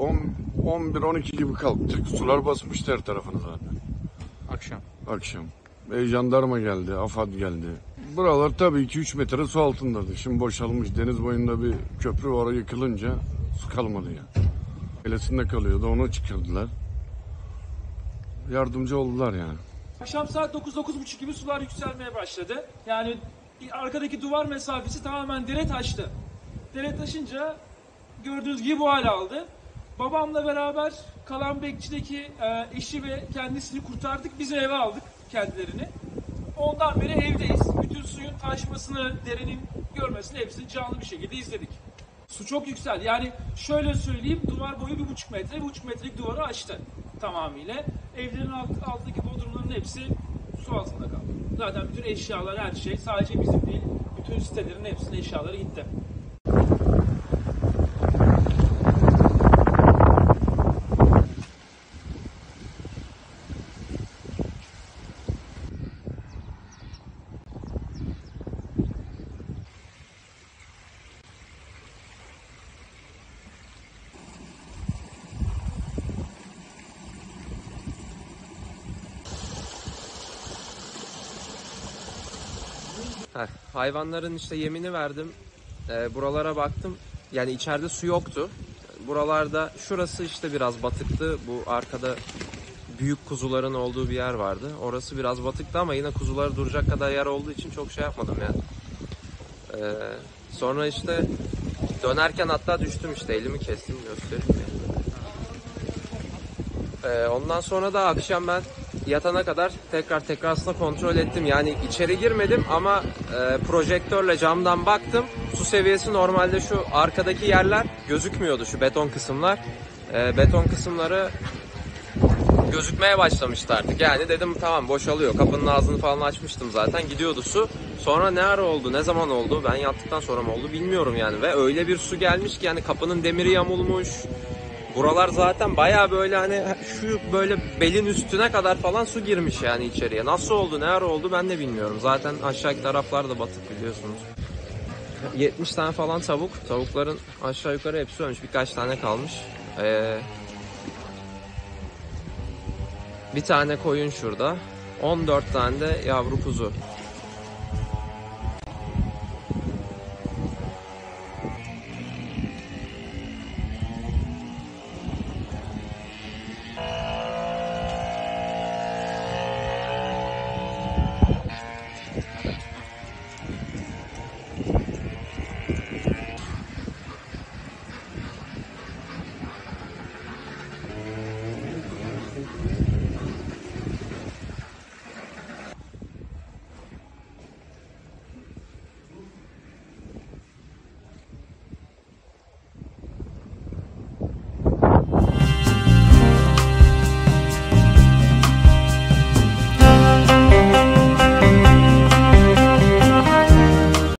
11-12 gibi kalktık. Sular basmıştı her tarafını zaten. Akşam. Jandarma geldi, AFAD geldi. Buralar tabii 2-3 metre su altındadı. Şimdi boşalmış. Deniz boyunda bir köprü var, oraya yıkılınca su kalmadı ya. Elesinde kalıyordu, onu çıkardılar. Yardımcı oldular yani. Akşam saat 9-9.30 gibi sular yükselmeye başladı. Yani arkadaki duvar mesafesi tamamen dere taştı. Dere taşınca gördüğünüz gibi bu hale aldı. Babamla beraber kalan bekçideki eşi ve kendisini kurtardık. Biz eve aldık kendilerini. Ondan beri evdeyiz. Bütün suyun taşmasını, derenin görmesini hepsini canlı bir şekilde izledik. Su çok yükseldi. Yani şöyle söyleyeyim, duvar boyu 1,5 metre, 1,5 metrelik duvarı açtı tamamıyla. Evlerin altındaki bodrumların hepsi su altında kaldı. Zaten bütün eşyalar, her şey, sadece bizim değil, bütün sitelerin hepsinin eşyaları gitti. Hayvanların işte yemini verdim. Buralara baktım. Yani içeride su yoktu. Buralarda şurası işte biraz batıktı. Bu arkada büyük kuzuların olduğu bir yer vardı. Orası biraz batıktı ama yine kuzuları duracak kadar yer olduğu için çok şey yapmadım yani. Sonra işte dönerken hatta düştüm, işte elimi kestim, göstereyim yani. Ondan sonra da akşam ben yatana kadar tekrar aslında kontrol ettim. Yani içeri girmedim ama projektörle camdan baktım. Su seviyesi normalde şu arkadaki yerler gözükmüyordu, şu beton kısımlar. Beton kısımları gözükmeye başlamıştı artık. Yani dedim tamam, boşalıyor. Kapının ağzını falan açmıştım zaten. Gidiyordu su. Sonra ne ara oldu, ne zaman oldu, ben yattıktan sonra mı oldu bilmiyorum yani. Ve öyle bir su gelmiş ki yani kapının demiri yamulmuş. Buralar zaten bayağı böyle hani şu böyle belin üstüne kadar falan su girmiş yani içeriye. Nasıl oldu, ne ara oldu ben de bilmiyorum. Zaten aşağıki taraflar da batık biliyorsunuz. 70 tane falan tavuk. Tavukların aşağı yukarı hepsi ölmüş. Birkaç tane kalmış. Bir tane koyun şurada. 14 tane de yavru kuzu.